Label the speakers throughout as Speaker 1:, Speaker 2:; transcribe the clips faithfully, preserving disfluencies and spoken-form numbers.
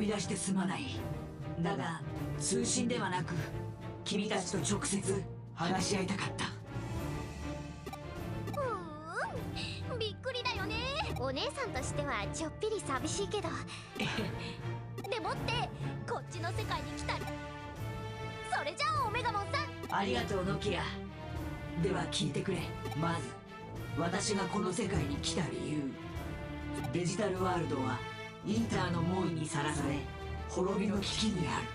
Speaker 1: び出してすまない。だが通信ではなく君たちと直接話し合いたかった。
Speaker 2: うーん、びっくりだよね。お姉さんとしてはちょっぴり寂しいけどでもってこっちの世界に来たり。それじゃあオメガモンさん、
Speaker 1: ありがとうノキア。では聞いてくれ。まず私がこの世界に来た理由。デジタルワールドはイーターの猛威にさらされ滅びの危機にある。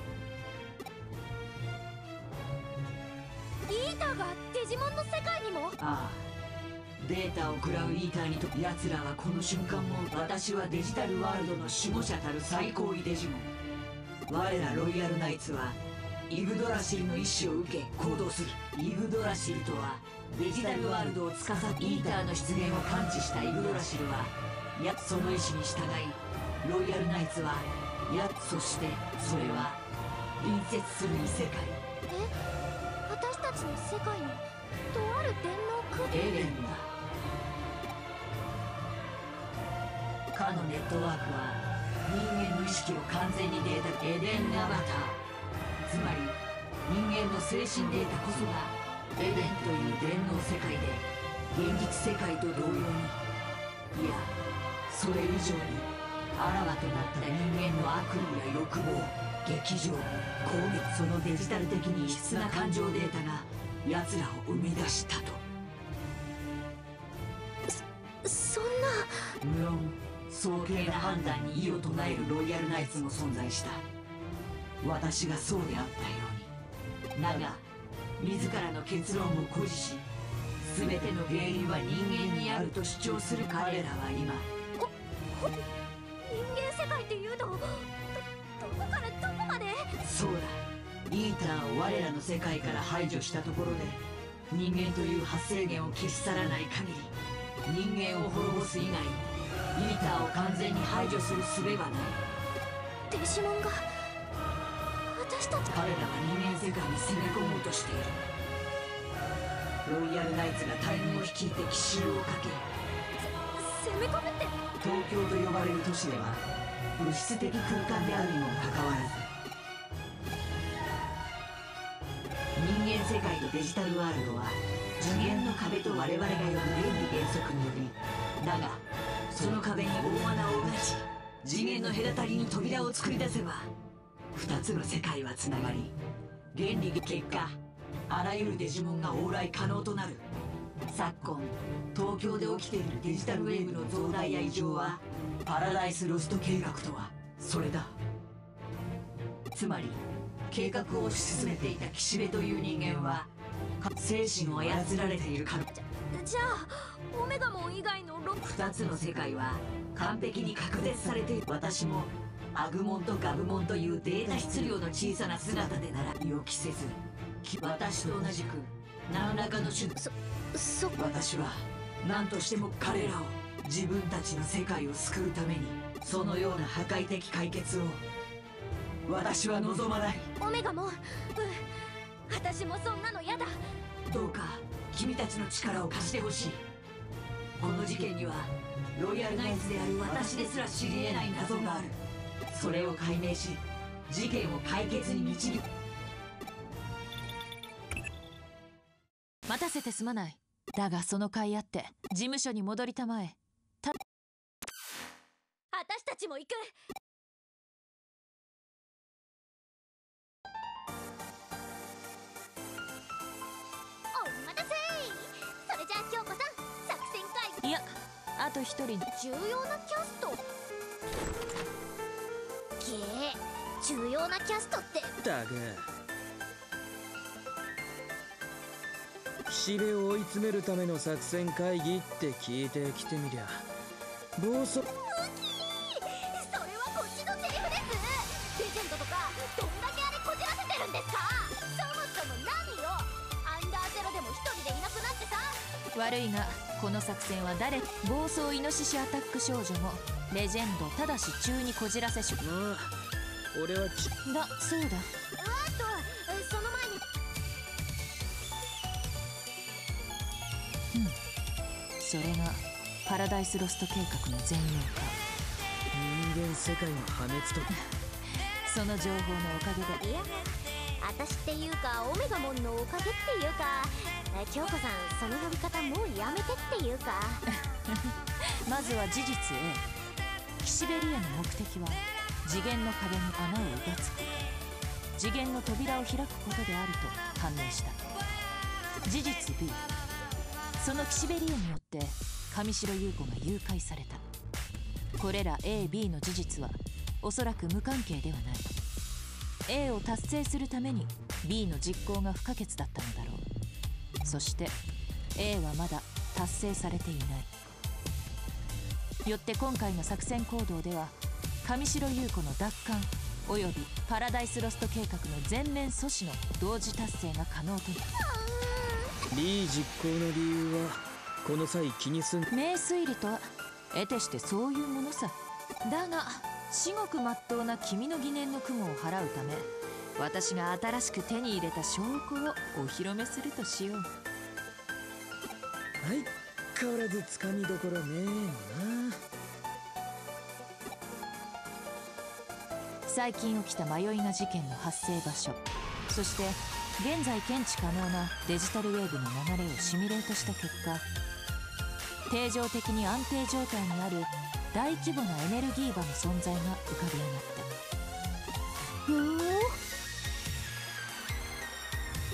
Speaker 2: イーターがデジモンの世界にも。
Speaker 1: ああ、データを食らうイーターにと奴らはこの瞬間も私はデジタルワールドの守護者たる最高位デジモン。我らロイヤルナイツはイグドラシルの意志を受け行動する。イグドラシルとはデジタルワールドを司るイーターの出現を感知したイグドラシルはやその意志に従い、ロイヤルナイツはやそしてそれは隣接する異世界
Speaker 2: え、私たちの世界のとある電脳区
Speaker 1: エレンだ。かのネットワークは人間の意識を完全にデータエデンアバター、つまり人間の精神データこそがエデンという電脳世界で現実世界と同様に、いやそれ以上にあらわとなった人間の悪意や欲望、劇場、攻撃、そのデジタル的に異質な感情データが奴らを生み出したと。
Speaker 2: そそんな。
Speaker 1: 無論早計な判断に異を唱えるロイヤルナイツも存在した。私がそうであったように。だが自らの結論を誇示し、全ての原因は人間にあると主張する彼らは今、
Speaker 2: 人間世界っていうと ど, どこからどこまで。
Speaker 1: そうだ、イーターを我らの世界から排除したところで人間という発生源を消し去らない限り人間を滅ぼす以外イーターを完全に排除する術はない。
Speaker 2: デジモンが私たち。
Speaker 1: 彼らは人間世界に攻め込もうとしている。ロイヤルナイツが大軍を率いて奇襲をかけ、
Speaker 2: 攻め込むって。
Speaker 1: 東京と呼ばれる都市では物質的空間であるにもかかわらず、人間世界とデジタルワールドは次元の壁と我々が呼ぶ原理原則により、だがその壁に大穴をうがち次元の隔たりに扉を作り出せば二つの世界はつながり、原理結果あらゆるデジモンが往来可能となる。昨今東京で起きているデジタルウェーブの増大や異常はパラダイスロスト計画とはそれだ。つまり計画を推し進めていた岸辺という人間は精神を操られている可能。
Speaker 2: じゃあオメガモン以外のロ
Speaker 1: 二つの世界は完璧に隔絶されている。私もアグモンとガブモンというデータ質量の小さな姿でなら予期せず、私と同じく何らかの手段。
Speaker 2: そ
Speaker 1: 私は何としても彼らを自分たちの世界を救うために、そのような破壊的解決を私は望まない。
Speaker 2: オメガモン、うん、私もそんなの嫌だ。
Speaker 1: どうか君たちの力を貸してほしい。この事件にはロイヤルナイツである私ですら知り得ない謎がある。それを解明し事件を解決に導く。
Speaker 3: 待たせてすまない。だがその甲斐あって事務所に戻りたまえ。た
Speaker 2: 私たちも行く。お待たせ。それじゃあ京子さん、作戦会議。
Speaker 3: いや、あと一人。
Speaker 2: 重要なキャスト。げえ、重要なキャストって
Speaker 4: だが岸辺を追い詰めるための作戦会議って聞いてきてみりゃ暴走。
Speaker 2: ウキー、それはこっちのセリフです。レジェンドとかどんだけあれこじらせてるんですか。そもそも何よ、アンダーゼロでも一人でいなくなってさ。
Speaker 3: 悪いがこの作戦は誰。暴走イノシシアタック少女もレジェンドただし中にこじらせし。
Speaker 4: ああ、俺はち
Speaker 3: だそうだ。
Speaker 2: あとその前に。
Speaker 3: それがパラダイスロスト計画の全容か。
Speaker 4: う間世界の破滅と。
Speaker 3: その情報のおかげで。
Speaker 2: いや、私っていうかオメガモンのおかげっていうか、京子さんその呼び方もうやめてっていうか
Speaker 3: まずは事実 A。 キシベリアの目的は次元の壁に穴をうがつく、次元の扉を開くことであると判明した。事実 B。 そのキシベリアによって上白優子が誘拐された。これら エービー の事実はおそらく無関係ではない。 A を達成するために ビー の実行が不可欠だったのだろう。そして A はまだ達成されていない。よって今回の作戦行動では上白優子の奪還およびパラダイスロスト計画の全面阻止の同時達成が可能となる。
Speaker 4: リー実行の理由はこの際気にすん。
Speaker 3: 名推理とは得てしてそういうものさ。だが至極まっとうな君の疑念の雲を払うため、私が新しく手に入れた証拠をお披露目するとしよう。
Speaker 4: 相変わらずつかみどころねえのな。
Speaker 3: 最近起きた迷いが事件の発生場所、そして現在検知可能なデジタルウェーブの流れをシミュレートした結果、定常的に安定状態にある大規模なエネルギー場の存在が浮かび上がった。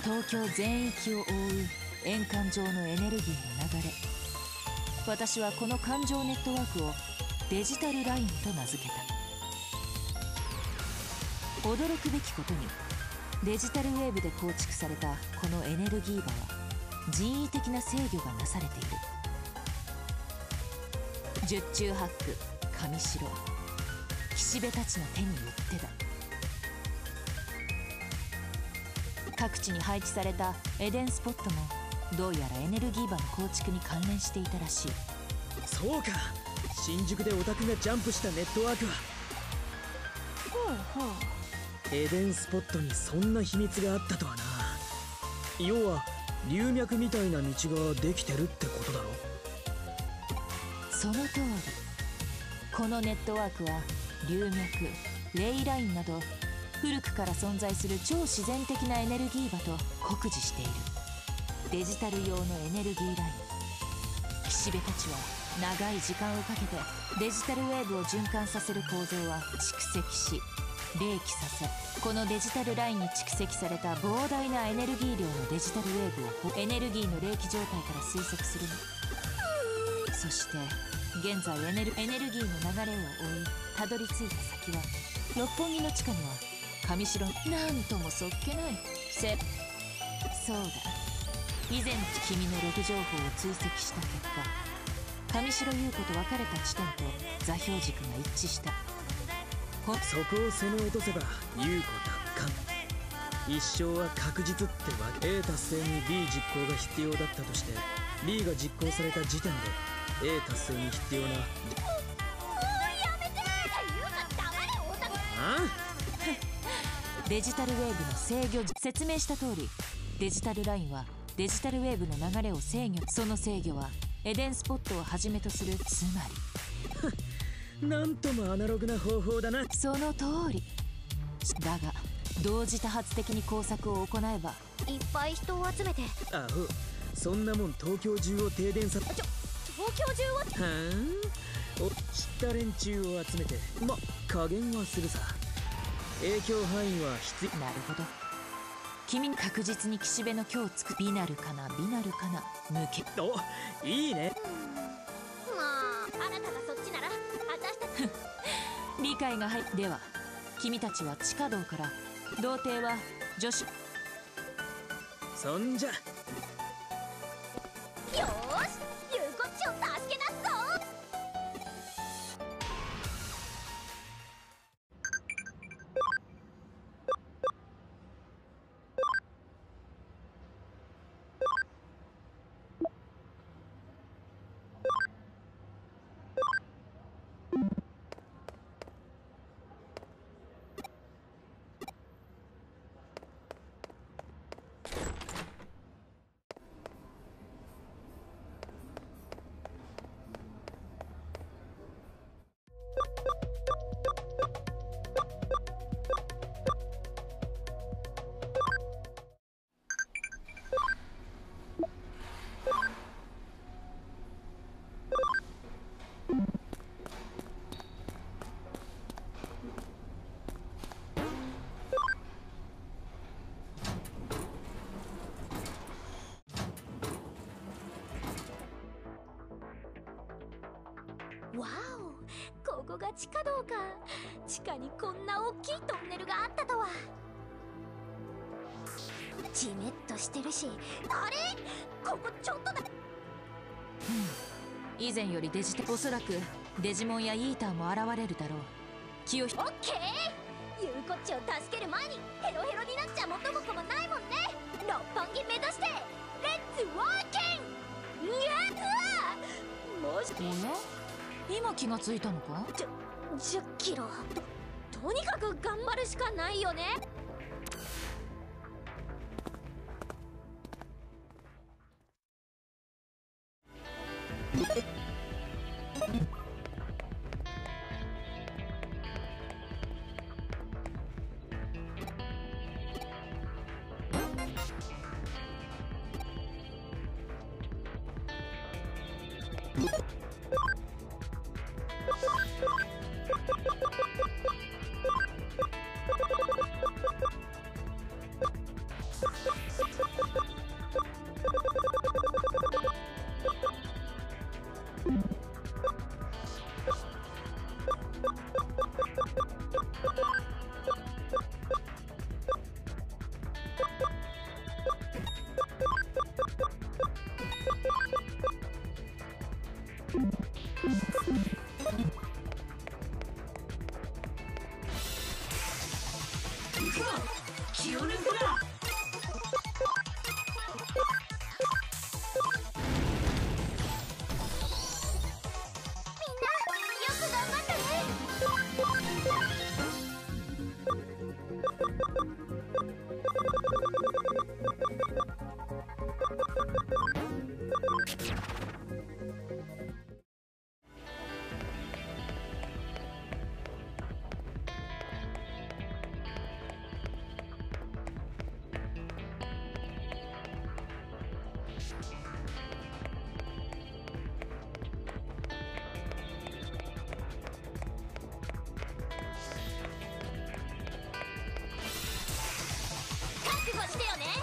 Speaker 3: 東京全域を覆う円環状のエネルギーの流れ、私はこの環状ネットワークをデジタルラインと名付けた。驚くべきことにデジタルウェーブで構築されたこのエネルギー場は人為的な制御がなされている。十中八九上白岸辺たちの手によってだ。各地に配置されたエデンスポットもどうやらエネルギー場の構築に関連していたらしい。
Speaker 4: そうか、新宿でオタクがジャンプしたネットワークは。
Speaker 3: ほうほう。
Speaker 4: エデンスポットにそんな秘密があったとはな。要は流脈みたいな道ができてるってことだろ。
Speaker 3: その通り。このネットワークは流脈、レイラインなど古くから存在する超自然的なエネルギー場と酷似しているデジタル用のエネルギーライン。岸辺たちは長い時間をかけてデジタルウェーブを循環させる構造は蓄積し冷気させ、このデジタルラインに蓄積された膨大なエネルギー量のデジタルウェーブをエネルギーの冷気状態から推測するの。そして現在エネル、エネルギーの流れを追いたどり着いた先は六本木の地下には上白なんともそっけないせそうだ、以前君のログ情報を追跡した結果、上白優子と別れた地点と座標軸が一致した。
Speaker 4: そこを攻め落とせば優子奪還、一生は確実ってわけ。 A 達成に B 実行が必要だったとして B が実行された時点で A 達成に必要な。
Speaker 2: もうやめていうか黙れオタク。
Speaker 4: あ
Speaker 3: デジタルウェーブの制御。説明した通りデジタルラインはデジタルウェーブの流れを制御、その制御はエデンスポットをはじめとする、つまり
Speaker 4: なんともアナログな方法だな。
Speaker 3: その通りだが、同時多発的に工作を行えば
Speaker 2: いっぱい人を集めて。
Speaker 4: アホ、そんなもん東京中を停電さ。
Speaker 2: ちょ東京中は。
Speaker 4: はーん、お知った連中を集めて、ま加減はするさ。影響範囲は必要。
Speaker 3: なるほど。君に確実に岸辺の今日つくビナルかなビナルかな抜け。
Speaker 4: お、いいね。
Speaker 2: まああなたがそっちなら私たち
Speaker 3: 理解が入っでは君たちは地下道から、童貞は女子。
Speaker 4: そんじゃ
Speaker 2: よーしゆうこっちを助け出すぞ。 こが地下道か。地下にこんな大きいトンネルがあったとは。じめっとしてるし、あれここちょっとだ。
Speaker 3: うん、以前よりデジタル、おそらくデジモンやイーターも現れるだろう。気をひ
Speaker 2: オッケー。ゆうこっちを助ける前にヘロヘロになっちゃ元も子もないもんね。六本木目指してレッツワーキング。いやうわもし
Speaker 3: おや、今気がついたのか。
Speaker 2: じゅじゅっキロ。ととにかく頑張るしかないよね。
Speaker 1: 気を抜くな。覚悟してよね。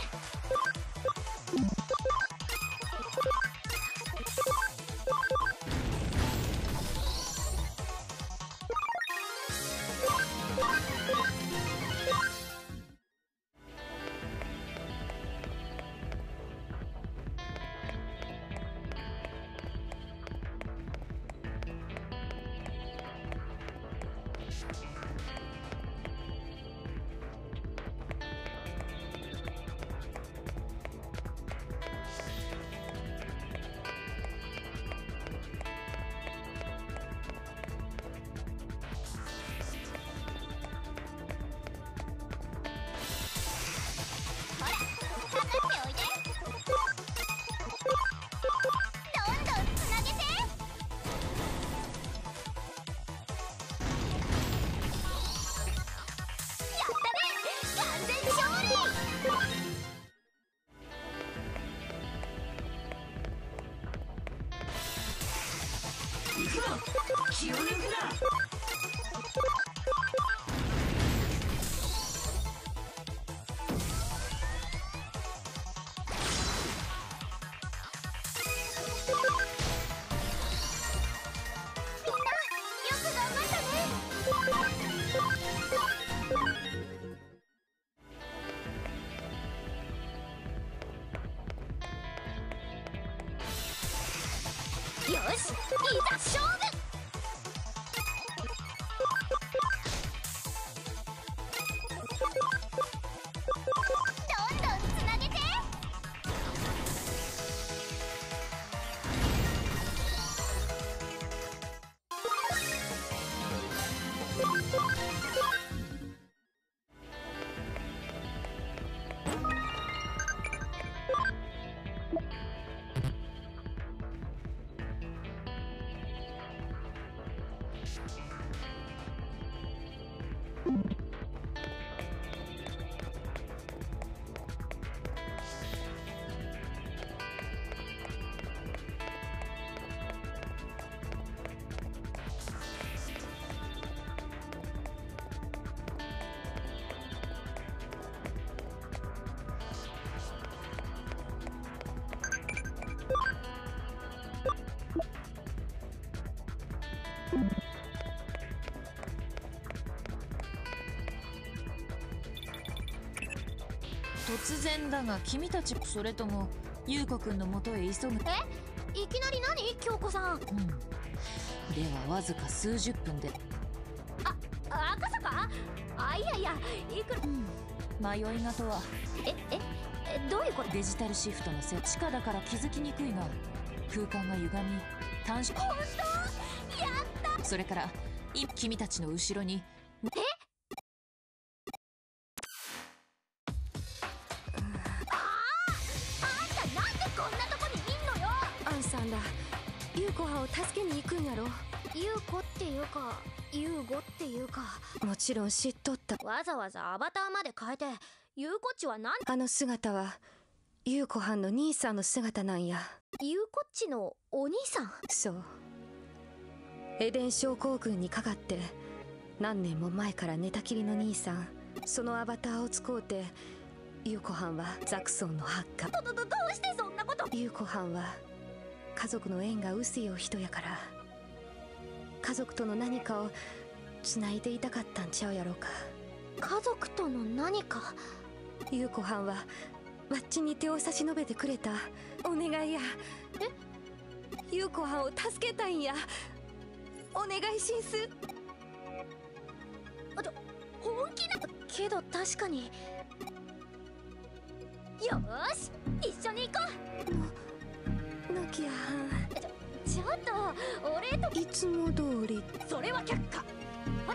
Speaker 1: 気を抜くな。よし、いざ勝負。どんどんつなげて。
Speaker 3: 突然だが君たち、それとも優子くんの元へ急ぐ。
Speaker 2: え、いきなり何、京子さん。
Speaker 3: うん、ではわずか数十分で。
Speaker 2: あ、赤坂。あ、いやいや、いくら、
Speaker 3: うん、迷いがとは。
Speaker 2: えええ、どういうこと。
Speaker 3: デジタルシフトのせい。地下だから気づきにくいが、空間が歪み短縮。
Speaker 2: 本当。やった。
Speaker 3: それから今君たちの後ろに。
Speaker 2: え、
Speaker 5: アンさんだ。優子はんを助けに行くんやろ。
Speaker 2: 優子っていうか優吾っていうか、
Speaker 5: もちろん知っとった。
Speaker 2: わざわざアバターまで変えて優子っちは何。
Speaker 5: あの姿は優子はんの兄さんの姿なんや。
Speaker 2: 優子っちのお兄さん。
Speaker 5: そう、エデン症候群にかかって何年も前から寝たきりの兄さん。そのアバターを使うて優子はんはザクソンの発火。
Speaker 2: どどどどうしてそんなこと。
Speaker 5: 優子はんは家族の縁が薄いお人やから、家族との何かをつないでいたかったんちゃうやろうか。
Speaker 2: 家族との何か。
Speaker 5: 優子はんはわっちに手を差し伸べてくれた。お願いや。
Speaker 2: え、
Speaker 5: 優子はんを助けたいんや。お願いしんす。
Speaker 2: あと本気なけど確かに。よーし、一緒に行こ
Speaker 5: う。ノキアはん、
Speaker 2: ちょちょっと俺と。
Speaker 5: いつも通り。
Speaker 2: それは却下。ほら。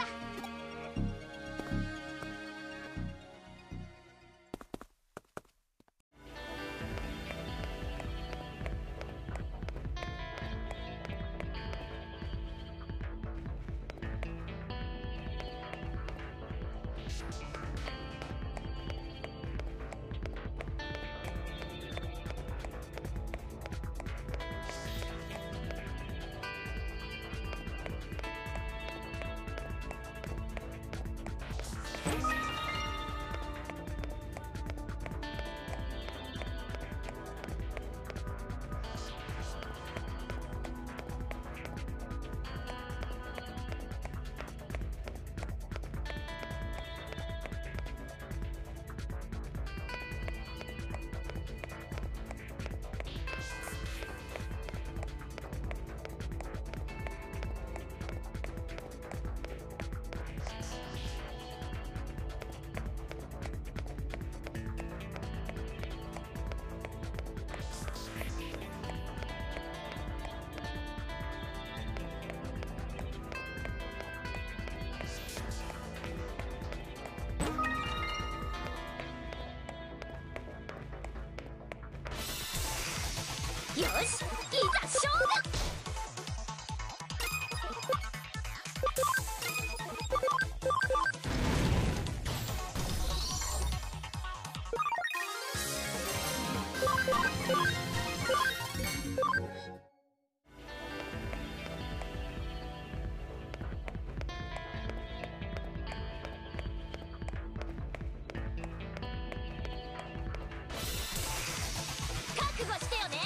Speaker 2: よし、いざ勝負。覚悟してよね。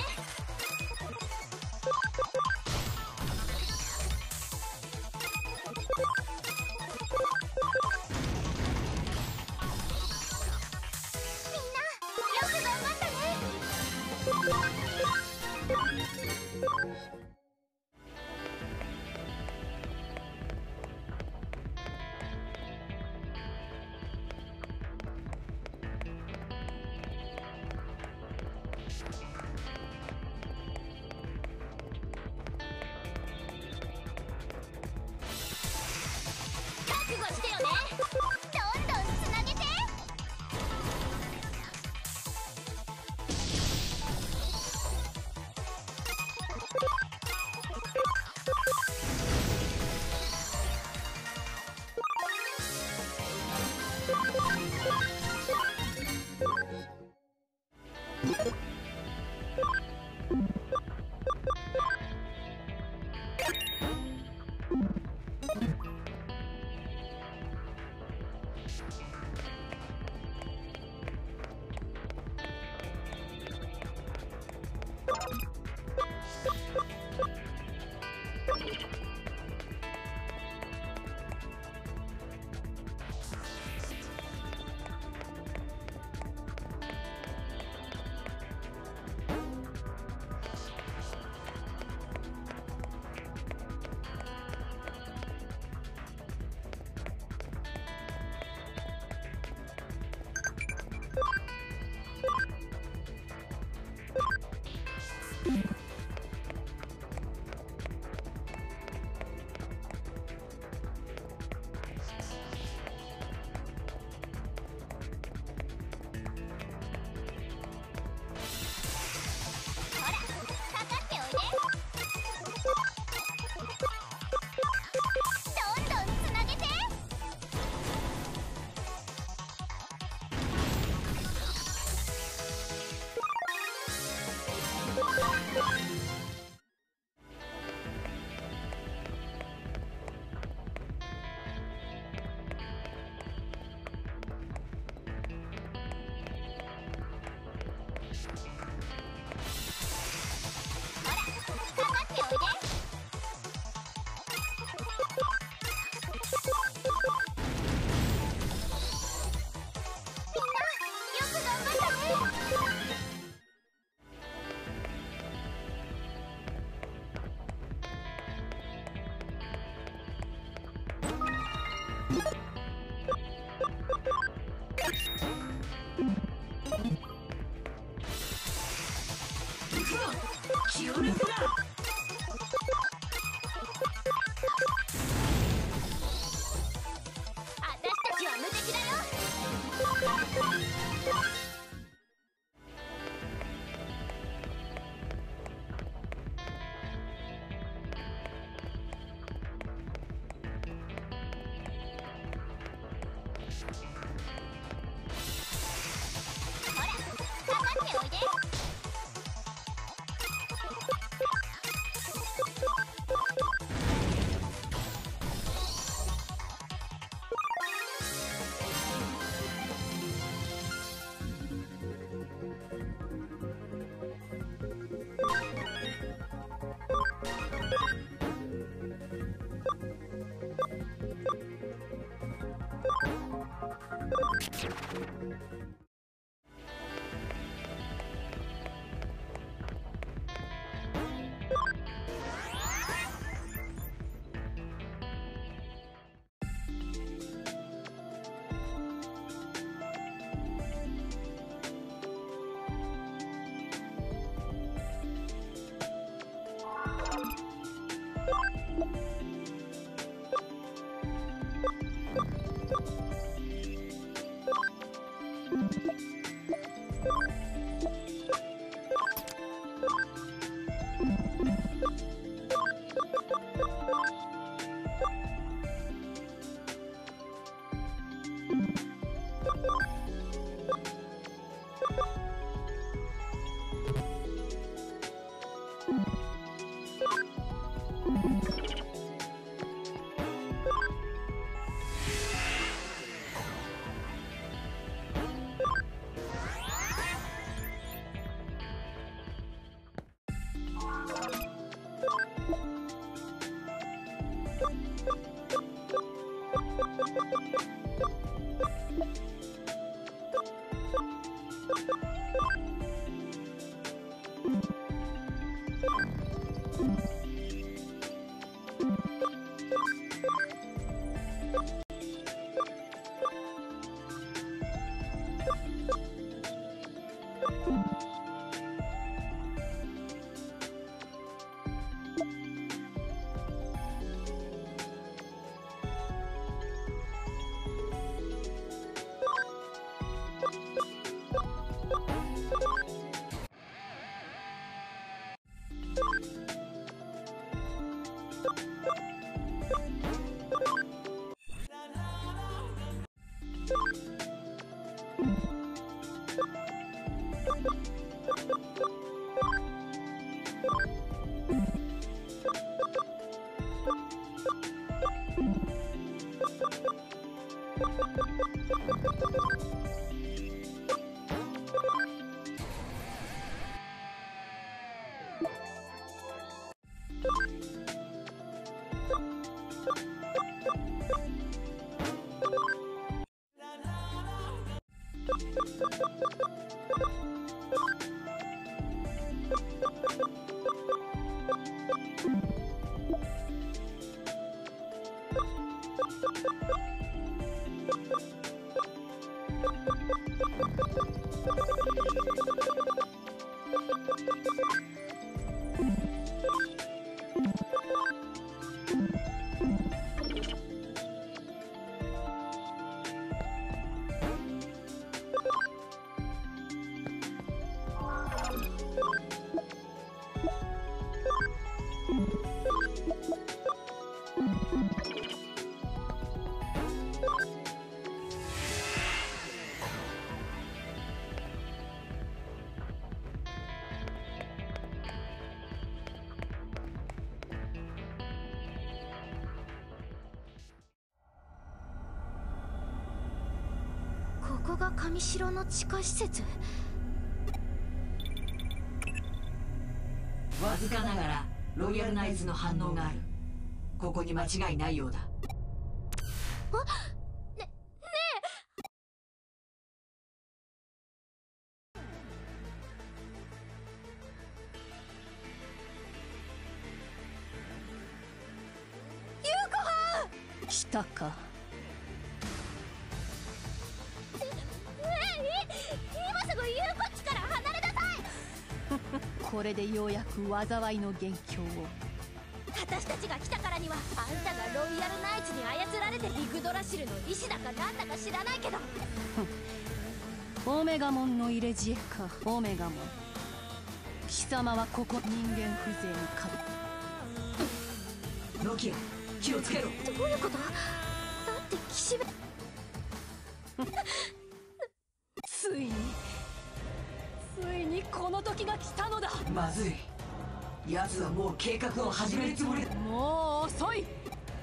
Speaker 2: 覚悟してよね。どんどんつなげて。
Speaker 1: 気を抜くな。
Speaker 2: 私たちは無敵だよ。ほら、かかっておいで。 が上城の地下施設。
Speaker 1: わずかながらロイヤルナイツの反応がある。ここに間違いないようだ。
Speaker 2: あ、ね、ねえ。優子はん
Speaker 3: 来たか。
Speaker 2: え、今すぐ優子っちから離れなさい。
Speaker 3: これでようやく災いの元凶を。
Speaker 2: 私たちが来たからには、あんたがロイヤルナイツに操られてビグドラシルの意志だかなんだか知らないけど。
Speaker 3: オメガモンの入れ知恵か。オメガモン、貴様はここ人間風情にかぶ。
Speaker 1: ノキア、気をつけろ。
Speaker 2: どういうこと？だって岸辺
Speaker 3: ついについにこの時が来たのだ。
Speaker 1: まずい。奴はもう計画を始めるつもりだ。
Speaker 3: もう遅い。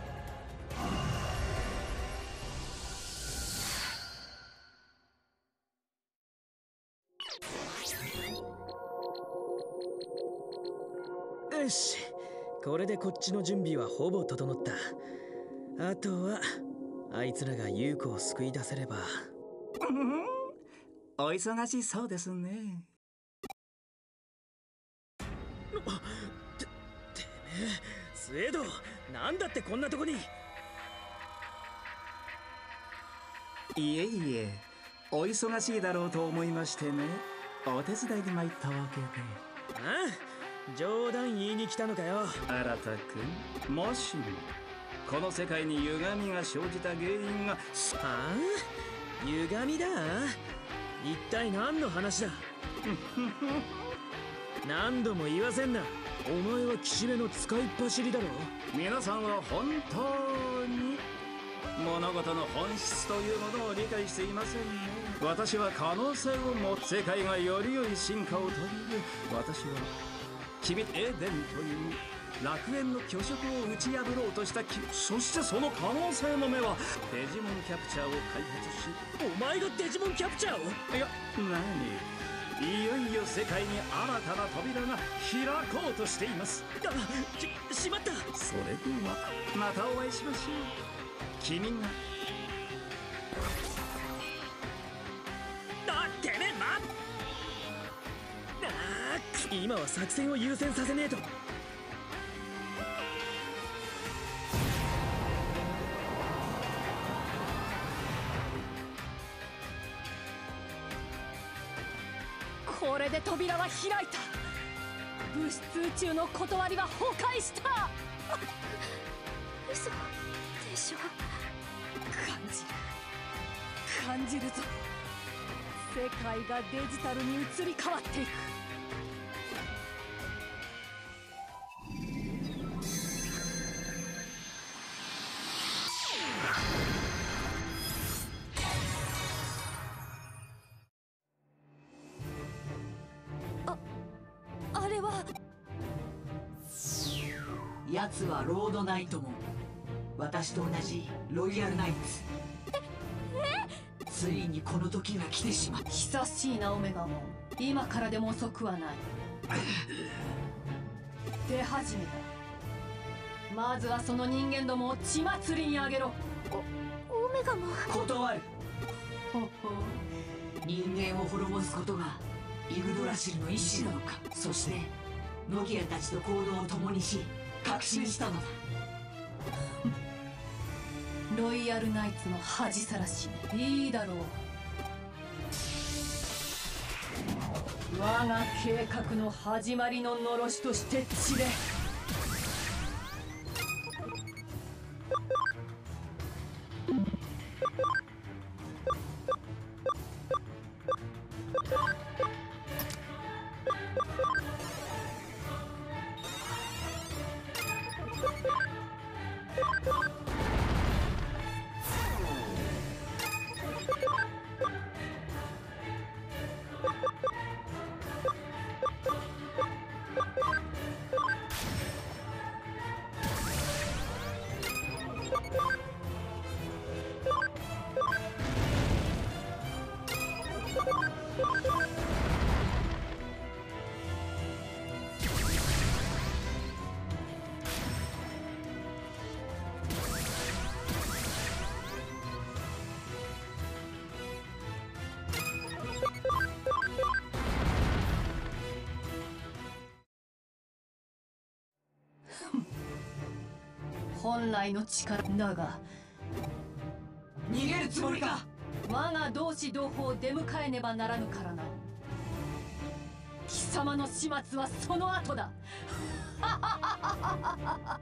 Speaker 4: よし、これでこっちの準備はほぼ整った。あとはあいつらが優子を救い出せれば。
Speaker 6: お忙しそうですね。
Speaker 4: て、てめえ、スエド、なんだってこんなとこに。
Speaker 6: いえいえ、お忙しいだろうと思いましてね、お手伝いに参ったわけで。
Speaker 4: ああ、冗談言いに来たのかよ。
Speaker 6: 新田君、もしもこの世界に歪みが生じた原因が。
Speaker 4: はあ、歪みだ。一体何の話だ。何度も言わせんな。お前は岸辺の使いっ走りだろ。
Speaker 6: 皆さんは本当に物事の本質というものを理解していませんね。私は可能性を持つ。世界がより良い進化を遂げる。私は君エデンという楽園の巨食を打ち破ろうとした君。そしてその可能性の目はデジモンキャプチャーを開発し。
Speaker 4: お前がデジモンキャプチャーを。
Speaker 6: いや、何、いよいよ世界に新たな扉が開こうとしています。
Speaker 4: あ、し、しまった。
Speaker 6: それではまたお会いしましょう。君が。
Speaker 4: あ、てめえ、待っ。あー、今は作戦を優先させねえと。
Speaker 3: これで扉は開いた。物質宇宙の断りは崩壊した。
Speaker 2: 嘘でしょ。
Speaker 3: 感じる感じるぞ。世界がデジタルに移り変わっていく。あれは。
Speaker 1: 奴はロードナイトも私と同じロイヤルナイツ。ついにこの時が来てしまった。
Speaker 3: 久しいなオメガモン。今からでも遅くはない。出始めた。まずはその人間どもを血祭りにあげろ。
Speaker 2: おオメガモン。
Speaker 1: 断る。
Speaker 3: ほほ
Speaker 1: 人間を滅ぼすことがイグドラシルの意志なのか。そしてノキアたちと行動を共にし確信したのだ。
Speaker 3: ロイヤルナイツの恥さらし。いいだろう。我が計画の始まりののろしとして散れ。
Speaker 7: 本来の力だが、
Speaker 1: 逃げるつもりか。
Speaker 7: 我が同志同胞を出迎えねばならぬからな。貴様の始末はその後だ。
Speaker 8: あ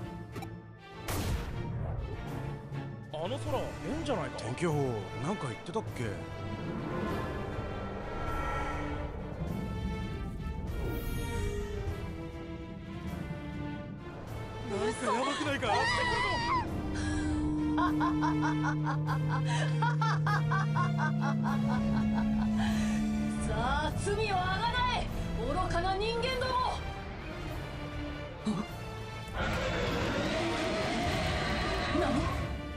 Speaker 8: の空変じゃないか。
Speaker 9: 天気予報なんか言ってたっけ。なんかやばくないか。
Speaker 7: さあ罪をあがない愚かな人間ども。何。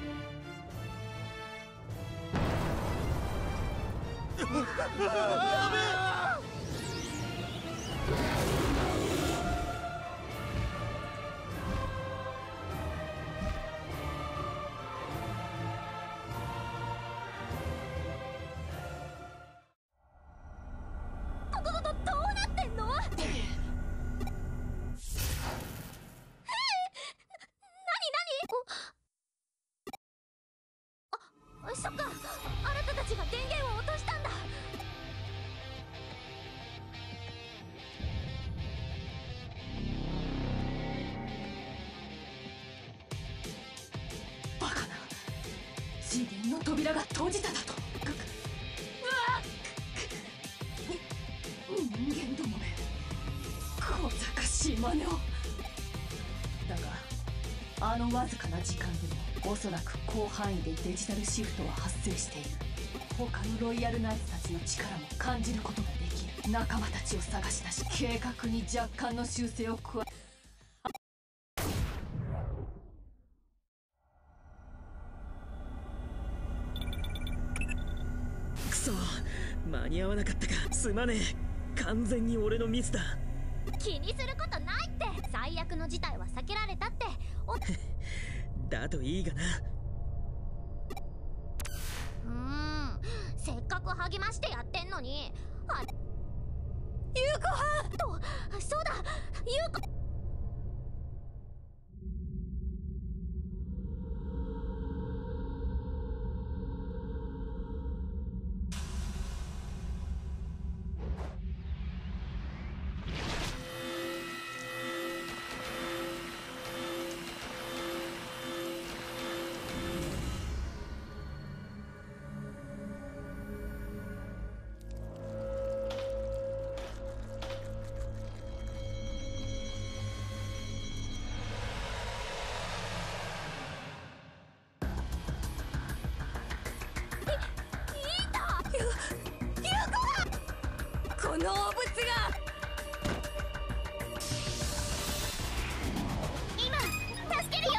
Speaker 2: そっか、あなたたちが電源を落としたんだ。
Speaker 7: バカな、次元の扉が閉じただと。うわっ、人間どもめ、小賢しい真似を。だがあのわずかな時間でもおそらく広範囲でデジタルシフトは発生している。他のロイヤルナイツたちの力も感じることができ、仲間たちを探し出し計画に若干の修正を加え。
Speaker 4: くそ、間に合わなかったか。すまねえ、完全に俺のミスだ。
Speaker 2: 気にすることないって。最悪の事態は避けられたって。お
Speaker 4: だといいがな。
Speaker 2: うーん、せっかく励ましてやってんのに。あ、優子はんと、そうだ、優子。この汚物が今助けるよ。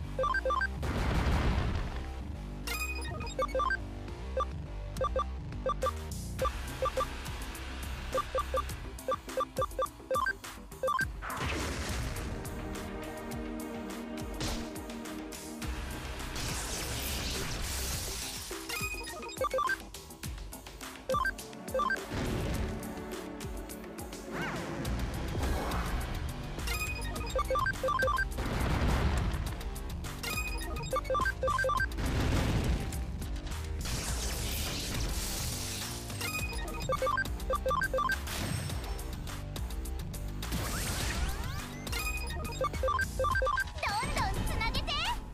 Speaker 2: どんどんつなげて。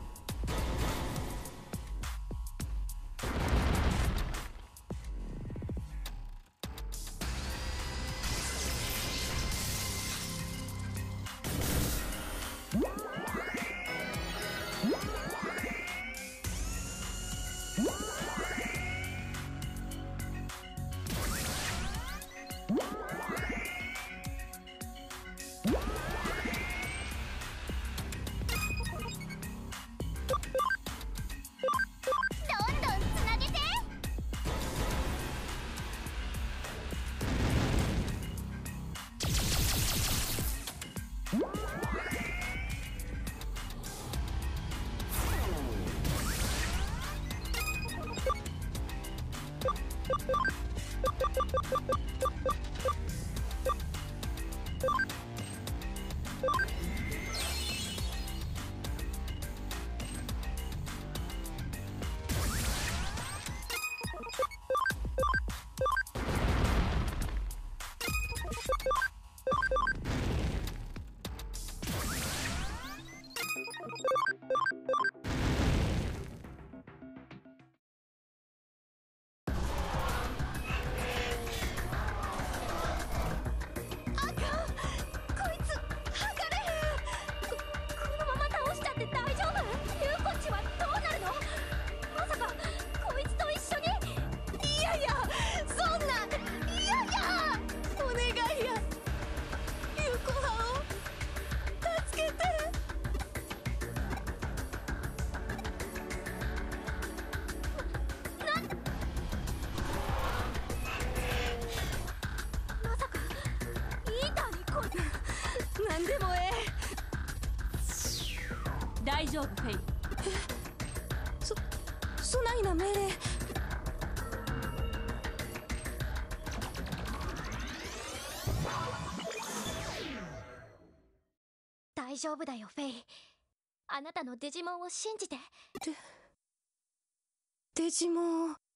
Speaker 2: どんどんつなげて。
Speaker 5: こなんでもえ
Speaker 7: え。大丈夫フェイ。
Speaker 5: えそそないな命令。
Speaker 2: 大丈夫だよフェイ。あなたのデジモンを信じて。
Speaker 5: デデジモン。